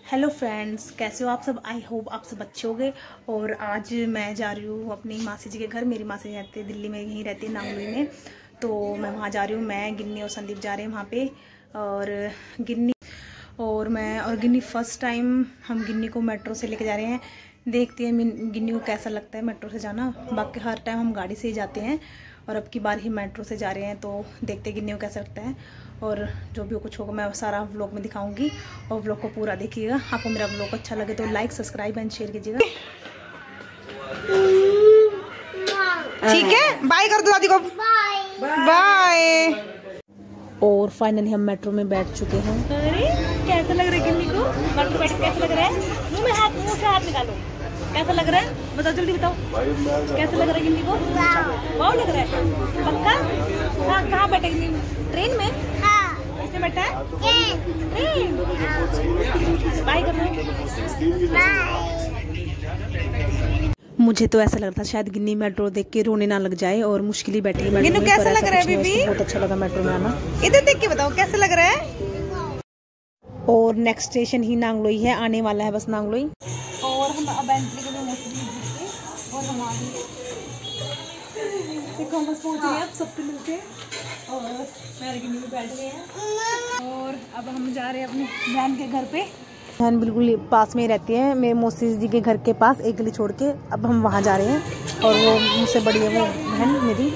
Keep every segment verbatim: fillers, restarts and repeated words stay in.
Hello friends, कैसे हो आप सब। आई होप आप सब अच्छे होंगे। और आज मैं जा रही हूँ अपनी मासी जी के घर। मेरी मासी रहती है दिल्ली में, यहीं रहती है नांगलोई में, तो मैं वहाँ जा रही हूँ। मैं, गिन्नी और संदीप जा रहे हैं वहाँ पे। और गिन्नी और मैं और गिन्नी फर्स्ट टाइम हम गिन्नी को मेट्रो से लेके जा रहे हैं। देखते हैं गिन्नी को कैसा लगता है मेट्रो से जाना। बाकी हर टाइम हम गाड़ी से ही जाते हैं और अब की बार ही मेट्रो से जा रहे हैं, तो देखते हैं गिन्नी को कैसा लगता है। और जो भी कुछ होगा मैं सारा व्लॉग में दिखाऊंगी और व्लॉग को पूरा देखिएगा। आपको मेरा व्लॉग अच्छा लगे तो लाइक, सब्सक्राइब एंड शेयर कीजिएगा। ठीक है, बाय कर दो दादी को। बाय। और फाइनली हम मेट्रो में बैठ चुके हैं। अरे कैसा लग रहा है गिन्नी को मेट्रो बैठ? कैसा लग रहा है? मुंह में हाथ, मुंह से हाथ निकालो। कैसा लग रहा है बताओ, जल्दी बताओ। कैसा लग रहा है गिन्नी को? वाव लग रहा है पक्का। हाँ, कहाँ बैठे गिन्नी? ट्रेन में? हाँ। इससे बैठा है ट्रेन। बाय कर दो। मुझे तो ऐसा लग रहा था शायद गिन्नी मेट्रो देख के रोने ना लग जाए और मुश्किल ही बैठी है। गिन्नी कैसा लग रहा है बेबी? बहुत अच्छा लगा मेट्रो में आना। इधर देख के बताओ कैसा लग रहा है। और नेक्स्ट स्टेशन ही नांगलोई है, आने वाला है बस नांगलोई। और हम अब एंट्री के लिए मोस्टली और हम आ गए। देखो हम बस पहुंच गए अब सबसे मिलके। और मेरे गिन्नी में बैठ गए हैं और अब हम जा रहे हैं अपनी बहन के घर पे। बहन बिल्कुल पास में ही रहती है, मेरे मौसी जी के घर के पास, एक गली छोड़ के। अब हम वहाँ जा रहे हैं और वो मुझसे बड़ी है वो बहन मेरी।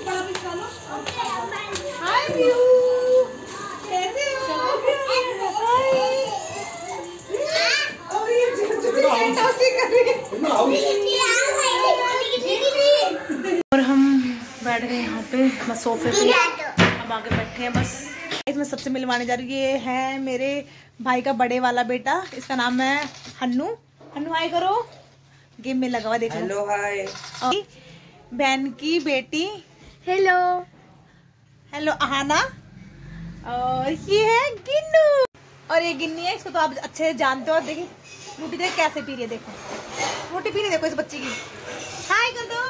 और हम बैठ गए यहाँ पे बस सोफे पे। अब आगे बैठे हैं बस। इसमें सबसे मिलवाने जा रही है, ये है मेरे भाई का बड़े वाला बेटा। इसका नाम है हन्नू। हन्नू हाय करो। गेम में लगा हुआ देखो। Hello hi. बहन की बेटी हेलो हेलो आहाना। और ये है गिन्नू और ये गिन्नी है। इसको तो आप अच्छे से जानते हो। देखिए रोटी देख कैसे पी रही है, देखो रोटी पी रही, देखो इस बच्ची की। हाय कर दो।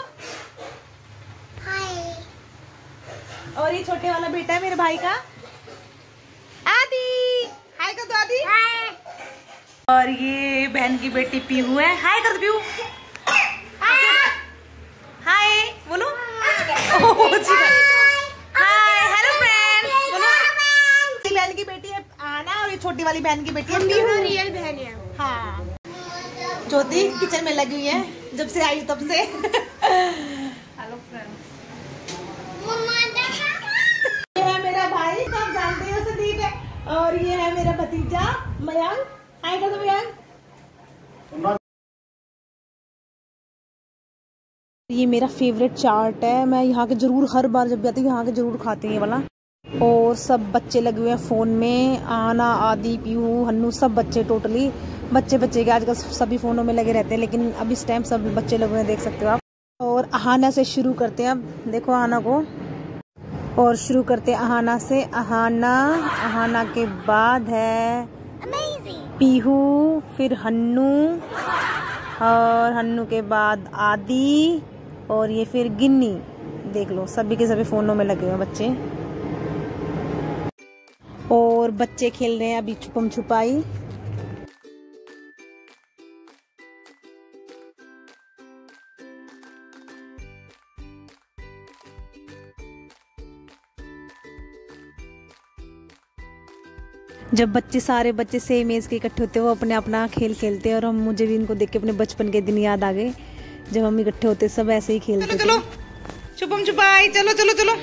हाय। और ये छोटे वाला बेटा है मेरे भाई का, आदि। हाय कर दो आदि। हाय। और ये बहन की बेटी पीहू है। हाय कर दो पीहू। हाय बोलो। हाय हेलो फ्रेंड्स बोलो। बहन की बेटी है आना और ये छोटी वाली बहन की बेटी है पीहू। रियल बहन है। हाँ, ज्योति किचन में लगी हुई है जब से आई तब से। Hello friends. ये है मेरा भाई, तो आप जानते हो संदीप है। और ये है मेरा भतीजा मयंक। हाय कर दो मयंक। ये मेरा फेवरेट चाट है, मैं यहाँ के जरूर हर बार जब भी आती हूँ यहाँ के जरूर खाती हूँ ये वाला। और सब बच्चे लगे हुए हैं फोन में। आना, आदि, पीहू, हन्नू, सब बच्चे टोटली बच्चे बच्चे के आजकल सभी फोनों में लगे रहते हैं, लेकिन अब इस टाइम सब बच्चे लगे हुए हैं, देख सकते हो आप। और आहाना से शुरू करते हैं। अब देखो आहाना को और शुरू करते हैं आहाना से। आहाना आहाना के बाद है पीहू, फिर हन्नू और हन्नू के बाद आदि और ये फिर गिन्नी। देख लो सभी के सभी फोनों में लगे हुए बच्चे। और बच्चे खेल रहे हैं अभी छुपम छुपाई। जब बच्चे सारे बच्चे सेम एज के इकट्ठे होते हैं, वो अपने अपना खेल खेलते हैं। और हम मुझे भी इनको देख के अपने बचपन के दिन याद आ गए जब हम इकट्ठे होते सब ऐसे ही खेलते। चलो चलो छुपम छुपाई, चलो चलो चलो।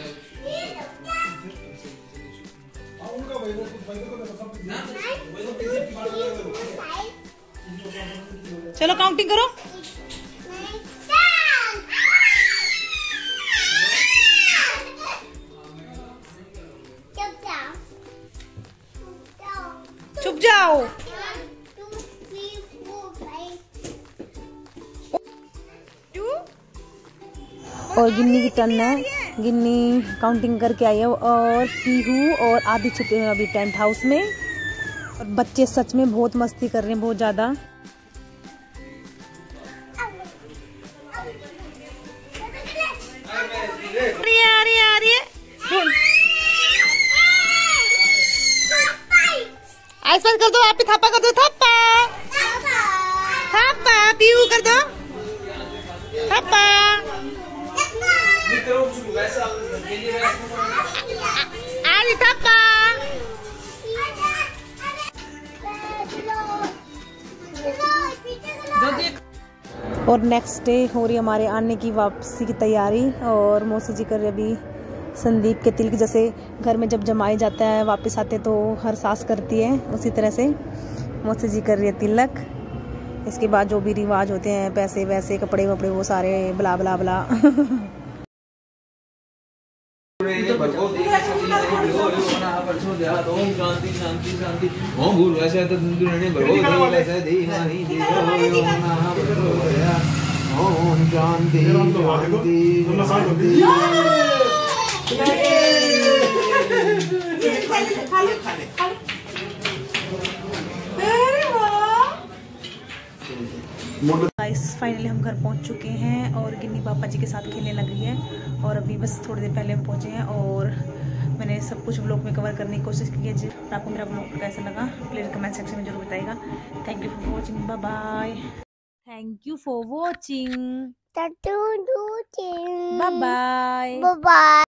चलो काउंटिंग करो। चुप जाओ। और गिन्नी की टर्न है। गिन्नी काउंटिंग करके आई है और पीहू और आदि छुपे हैं अभी टेंट हाउस में। और बच्चे सच में बहुत मस्ती कर रहे हैं, बहुत ज्यादा। आ रही है आ रही है। आइस कर दो, आप भी थप्पा कर दो, थप्पा। और नेक्स्ट डे हो रही हमारे आने की वापसी की तैयारी। और मौसी जी कर रही अभी संदीप के तिलक, जैसे घर में जब जमाई जाता है वापस आते तो हर सास करती है, उसी तरह से मौसी जी कर रही है तिलक। इसके बाद जो भी रिवाज होते हैं, पैसे वैसे कपड़े वपड़े वो सारे बला बला बला। गाइस फाइनली हम घर पहुंच चुके हैं और गिन्नी पापा जी के साथ खेलने लग गई है। और अभी बस थोड़ी देर पहले हम पहुंचे हैं और मैंने सब कुछ व्लॉग में कवर करने की कोशिश की है। जी आपको मेरा व्लॉग कैसा लगा प्लीज़ कमेंट सेक्शन में जरूर बताइएगा। Thank you for watching, bye bye. Thank you for watching, bye bye.